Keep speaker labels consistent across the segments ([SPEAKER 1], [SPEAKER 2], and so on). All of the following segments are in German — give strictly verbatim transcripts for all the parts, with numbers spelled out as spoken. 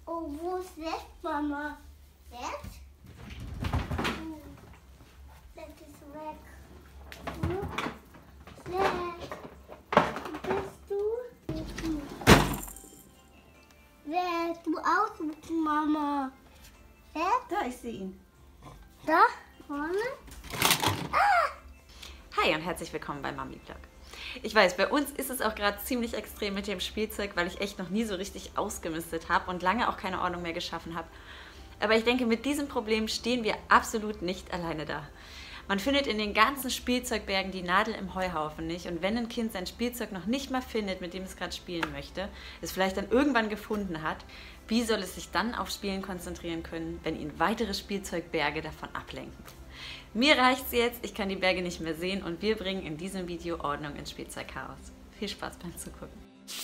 [SPEAKER 1] Oh, wo ist Set, Mama? Set? Oh, Set ist weg. Hm? Set, wo bist du? Set, du aussuchen, Mama. Set?
[SPEAKER 2] Da, ich sehe ihn.
[SPEAKER 1] Da? Vorne? Ah!
[SPEAKER 3] Hi und herzlich willkommen bei Mami Vlog. Ich weiß, bei uns ist es auch gerade ziemlich extrem mit dem Spielzeug, weil ich echt noch nie so richtig ausgemistet habe und lange auch keine Ordnung mehr geschaffen habe. Aber ich denke, mit diesem Problem stehen wir absolut nicht alleine da. Man findet in den ganzen Spielzeugbergen die Nadel im Heuhaufen nicht, und wenn ein Kind sein Spielzeug noch nicht mal findet, mit dem es gerade spielen möchte, es vielleicht dann irgendwann gefunden hat, wie soll es sich dann auf Spielen konzentrieren können, wenn ihn weitere Spielzeugberge davon ablenken? Mir reicht's jetzt, ich kann die Berge nicht mehr sehen und wir bringen in diesem Video Ordnung ins Spielzeugchaos. Viel Spaß beim Zugucken.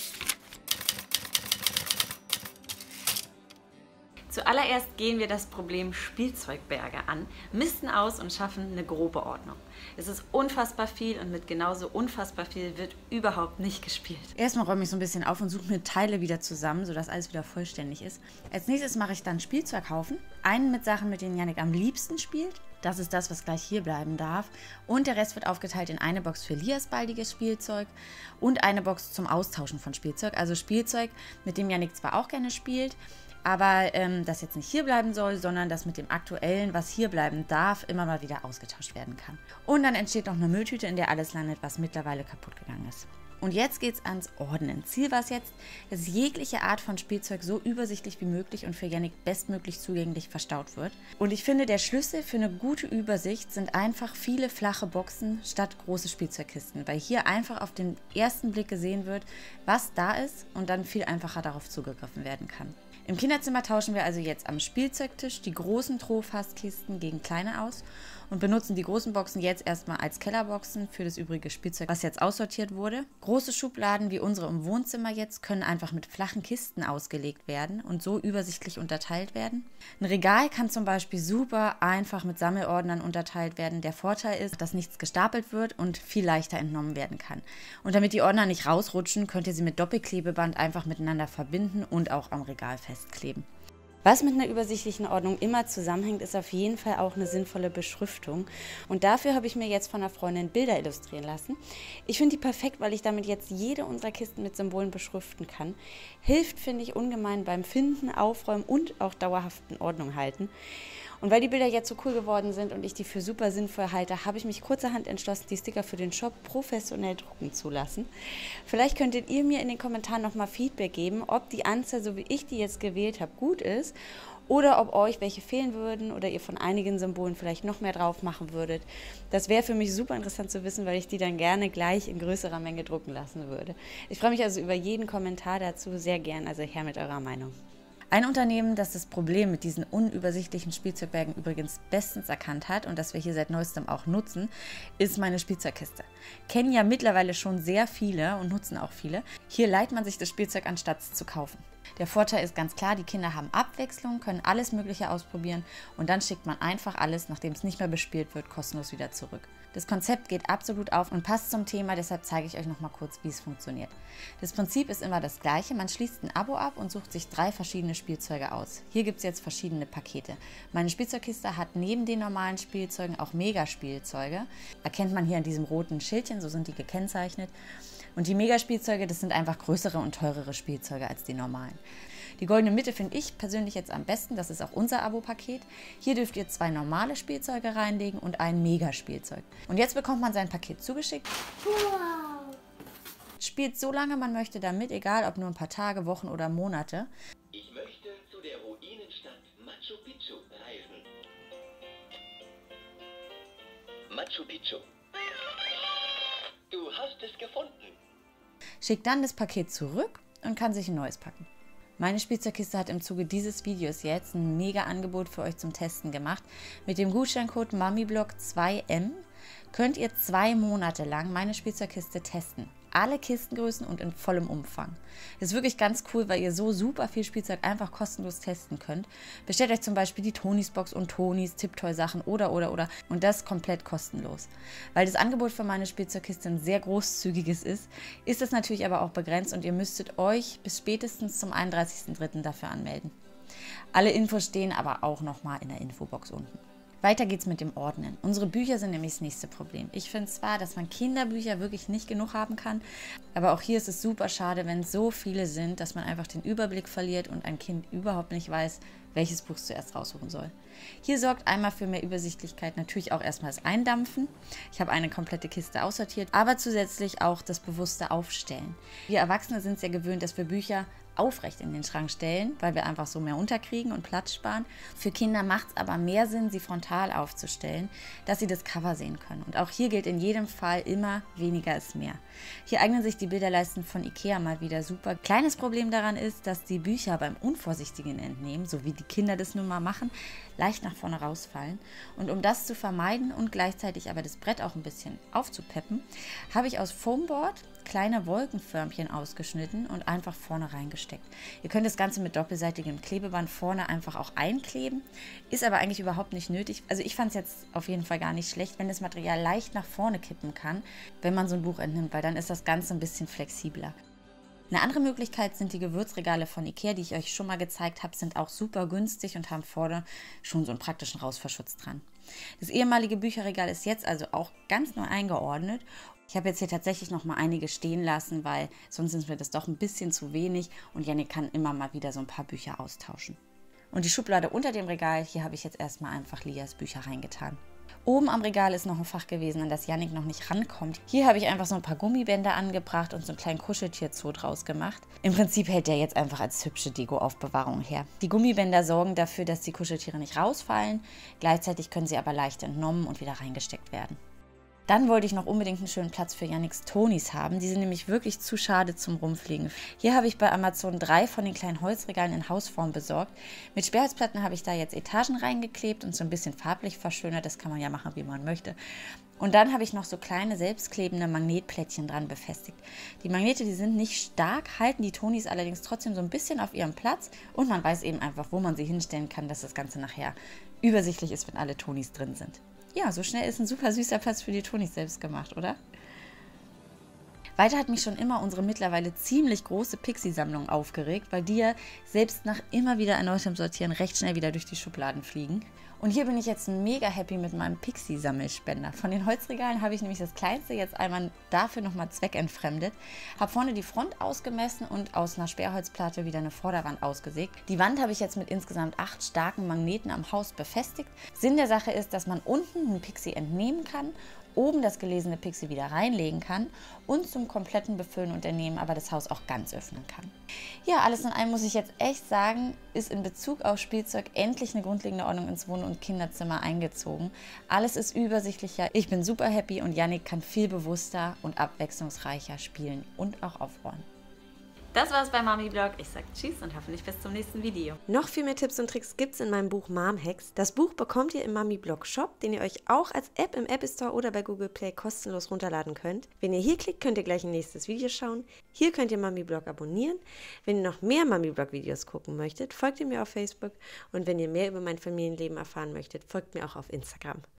[SPEAKER 3] Zuallererst gehen wir das Problem Spielzeugberge an, misten aus und schaffen eine grobe Ordnung. Es ist unfassbar viel und mit genauso unfassbar viel wird überhaupt nicht gespielt.
[SPEAKER 2] Erstmal räume ich so ein bisschen auf und suche mir Teile wieder zusammen, sodass alles wieder vollständig ist. Als nächstes mache ich dann Spielzeughaufen. Einen mit Sachen, mit denen Yannick am liebsten spielt. Das ist das, was gleich hier bleiben darf. Und der Rest wird aufgeteilt in eine Box für Lias baldiges Spielzeug und eine Box zum Austauschen von Spielzeug. Also Spielzeug, mit dem Yannick zwar auch gerne spielt, aber ähm, das jetzt nicht hier bleiben soll, sondern das mit dem aktuellen, was hier bleiben darf, immer mal wieder ausgetauscht werden kann. Und dann entsteht noch eine Mülltüte, in der alles landet, was mittlerweile kaputt gegangen ist. Und jetzt geht es ans Ordnen. Ziel war es jetzt, dass jegliche Art von Spielzeug so übersichtlich wie möglich und für Yannick bestmöglich zugänglich verstaut wird. Und ich finde, der Schlüssel für eine gute Übersicht sind einfach viele flache Boxen statt große Spielzeugkisten, weil hier einfach auf den ersten Blick gesehen wird, was da ist und dann viel einfacher darauf zugegriffen werden kann. Im Kinderzimmer tauschen wir also jetzt am Spielzeugtisch die großen Trofast-Kisten gegen kleine aus und benutzen die großen Boxen jetzt erstmal als Kellerboxen für das übrige Spielzeug, was jetzt aussortiert wurde. Große Schubladen wie unsere im Wohnzimmer jetzt können einfach mit flachen Kisten ausgelegt werden und so übersichtlich unterteilt werden. Ein Regal kann zum Beispiel super einfach mit Sammelordnern unterteilt werden. Der Vorteil ist, dass nichts gestapelt wird und viel leichter entnommen werden kann. Und damit die Ordner nicht rausrutschen, könnt ihr sie mit Doppelklebeband einfach miteinander verbinden und auch am Regal festkleben. Was mit einer übersichtlichen Ordnung immer zusammenhängt, ist auf jeden Fall auch eine sinnvolle Beschriftung. Und dafür habe ich mir jetzt von einer Freundin Bilder illustrieren lassen. Ich finde die perfekt, weil ich damit jetzt jede unserer Kisten mit Symbolen beschriften kann. Hilft, finde ich, ungemein beim Finden, Aufräumen und auch dauerhaften Ordnung halten. Und weil die Bilder jetzt so cool geworden sind und ich die für super sinnvoll halte, habe ich mich kurzerhand entschlossen, die Sticker für den Shop professionell drucken zu lassen. Vielleicht könntet ihr mir in den Kommentaren nochmal Feedback geben, ob die Anzahl, so wie ich die jetzt gewählt habe, gut ist oder ob euch welche fehlen würden oder ihr von einigen Symbolen vielleicht noch mehr drauf machen würdet. Das wäre für mich super interessant zu wissen, weil ich die dann gerne gleich in größerer Menge drucken lassen würde. Ich freue mich also über jeden Kommentar dazu sehr gern, also her mit eurer Meinung. Ein Unternehmen, das das Problem mit diesen unübersichtlichen Spielzeugbergen übrigens bestens erkannt hat und das wir hier seit neuestem auch nutzen, ist meine Spielzeugkiste. Kennen ja mittlerweile schon sehr viele und nutzen auch viele. Hier leiht man sich das Spielzeug, anstatt es zu kaufen. Der Vorteil ist ganz klar, die Kinder haben Abwechslung, können alles Mögliche ausprobieren und dann schickt man einfach alles, nachdem es nicht mehr bespielt wird, kostenlos wieder zurück. Das Konzept geht absolut auf und passt zum Thema, deshalb zeige ich euch noch mal kurz, wie es funktioniert. Das Prinzip ist immer das gleiche, man schließt ein Abo ab und sucht sich drei verschiedene Spielzeuge aus. Hier gibt es jetzt verschiedene Pakete. Meine Spielzeugkiste hat neben den normalen Spielzeugen auch Megaspielzeuge. Erkennt man hier an diesem roten Schildchen, so sind die gekennzeichnet. Und die Megaspielzeuge, das sind einfach größere und teurere Spielzeuge als die normalen. Die goldene Mitte finde ich persönlich jetzt am besten, das ist auch unser Abo-Paket. Hier dürft ihr zwei normale Spielzeuge reinlegen und ein Megaspielzeug. Und jetzt bekommt man sein Paket zugeschickt.
[SPEAKER 1] Wow!
[SPEAKER 2] Spielt so lange man möchte damit, egal ob nur ein paar Tage, Wochen oder Monate.
[SPEAKER 4] Ich möchte zu der Ruinenstadt Machu Picchu reisen. Machu Picchu. Du hast es gefunden.
[SPEAKER 2] Schickt dann das Paket zurück und kann sich ein neues packen. Meine Spielzeugkiste hat im Zuge dieses Videos jetzt ein mega Angebot für euch zum Testen gemacht. Mit dem Gutscheincode MamiVlog zwei M könnt ihr zwei Monate lang meine Spielzeugkiste testen. Alle Kistengrößen und in vollem Umfang. Das ist wirklich ganz cool, weil ihr so super viel Spielzeug einfach kostenlos testen könnt. Bestellt euch zum Beispiel die Tonis Box und Tonis, Tipptoy-Sachen oder, oder, oder. Und das komplett kostenlos. Weil das Angebot für meine Spielzeugkiste ein sehr großzügiges ist, ist es natürlich aber auch begrenzt und ihr müsstet euch bis spätestens zum einunddreißigsten dritten dafür anmelden. Alle Infos stehen aber auch nochmal in der Infobox unten. Weiter geht's mit dem Ordnen. Unsere Bücher sind nämlich das nächste Problem. Ich finde zwar, dass man Kinderbücher wirklich nicht genug haben kann, aber auch hier ist es super schade, wenn es so viele sind, dass man einfach den Überblick verliert und ein Kind überhaupt nicht weiß, welches Buch es zuerst raussuchen soll. Hier sorgt einmal für mehr Übersichtlichkeit natürlich auch erstmal das Eindampfen. Ich habe eine komplette Kiste aussortiert, aber zusätzlich auch das bewusste Aufstellen. Wir Erwachsene sind es ja gewöhnt, dass wir Bücher aufrecht in den Schrank stellen, weil wir einfach so mehr unterkriegen und Platz sparen. Für Kinder macht es aber mehr Sinn, sie frontal aufzustellen, dass sie das Cover sehen können. Und auch hier gilt in jedem Fall immer, weniger ist mehr. Hier eignen sich die Bilderleisten von Ikea mal wieder super. Kleines Problem daran ist, dass die Bücher beim unvorsichtigen Entnehmen, so wie die Kinder das nun mal machen, leicht nach vorne rausfallen. Und um das zu vermeiden und gleichzeitig aber das Brett auch ein bisschen aufzupeppen, habe ich aus Foamboard kleine Wolkenförmchen ausgeschnitten und einfach vorne reingesteckt. Ihr könnt das Ganze mit doppelseitigem Klebeband vorne einfach auch einkleben, ist aber eigentlich überhaupt nicht nötig. Also ich fand es jetzt auf jeden Fall gar nicht schlecht, wenn das Material leicht nach vorne kippen kann, wenn man so ein Buch entnimmt, weil dann ist das Ganze ein bisschen flexibler. Eine andere Möglichkeit sind die Gewürzregale von Ikea, die ich euch schon mal gezeigt habe, sind auch super günstig und haben vorne schon so einen praktischen Rausfallschutz dran. Das ehemalige Bücherregal ist jetzt also auch ganz neu eingeordnet. Ich habe jetzt hier tatsächlich noch mal einige stehen lassen, weil sonst ist mir das doch ein bisschen zu wenig und Jannik kann immer mal wieder so ein paar Bücher austauschen. Und die Schublade unter dem Regal, hier habe ich jetzt erstmal einfach Lias Bücher reingetan. Oben am Regal ist noch ein Fach gewesen, an das Jannik noch nicht rankommt. Hier habe ich einfach so ein paar Gummibänder angebracht und so einen kleinen Kuscheltierzoo draus gemacht. Im Prinzip hält der jetzt einfach als hübsche Deko-Aufbewahrung her. Die Gummibänder sorgen dafür, dass die Kuscheltiere nicht rausfallen. Gleichzeitig können sie aber leicht entnommen und wieder reingesteckt werden. Dann wollte ich noch unbedingt einen schönen Platz für Janniks Tonis haben. Die sind nämlich wirklich zu schade zum Rumfliegen. Hier habe ich bei Amazon drei von den kleinen Holzregalen in Hausform besorgt. Mit Sperrholzplatten habe ich da jetzt Etagen reingeklebt und so ein bisschen farblich verschönert. Das kann man ja machen, wie man möchte. Und dann habe ich noch so kleine selbstklebende Magnetplättchen dran befestigt. Die Magnete, die sind nicht stark, halten die Tonis allerdings trotzdem so ein bisschen auf ihrem Platz. Und man weiß eben einfach, wo man sie hinstellen kann, dass das Ganze nachher übersichtlich ist, wenn alle Tonis drin sind. Ja, so schnell ist ein super süßer Platz für die Tonis selbst gemacht, oder? Weiter hat mich schon immer unsere mittlerweile ziemlich große Pixie-Sammlung aufgeregt, weil die ja selbst nach immer wieder erneutem Sortieren recht schnell wieder durch die Schubladen fliegen. Und hier bin ich jetzt mega happy mit meinem Pixie-Sammelspender. Von den Holzregalen habe ich nämlich das kleinste jetzt einmal dafür nochmal zweckentfremdet. Habe vorne die Front ausgemessen und aus einer Sperrholzplatte wieder eine Vorderwand ausgesägt. Die Wand habe ich jetzt mit insgesamt acht starken Magneten am Haus befestigt. Sinn der Sache ist, dass man unten einen Pixie entnehmen kann, oben das gelesene Pixie wieder reinlegen kann und zum kompletten Befüllen und Entnehmen aber das Haus auch ganz öffnen kann. Ja, alles in allem muss ich jetzt echt sagen, ist in Bezug auf Spielzeug endlich eine grundlegende Ordnung ins Wohn- und Kinderzimmer eingezogen. Alles ist übersichtlicher, ich bin super happy und Jannik kann viel bewusster und abwechslungsreicher spielen und auch aufräumen.
[SPEAKER 3] Das war's bei Mami Blog. Ich sag Tschüss und hoffentlich bis zum nächsten Video.
[SPEAKER 5] Noch viel mehr Tipps und Tricks gibt's in meinem Buch Mom Hacks. Das Buch bekommt ihr im Mami Blog Shop, den ihr euch auch als App im App Store oder bei Google Play kostenlos runterladen könnt. Wenn ihr hier klickt, könnt ihr gleich ein nächstes Video schauen. Hier könnt ihr Mami Blog abonnieren. Wenn ihr noch mehr Mami Blog Videos gucken möchtet, folgt ihr mir auf Facebook. Und wenn ihr mehr über mein Familienleben erfahren möchtet, folgt mir auch auf Instagram.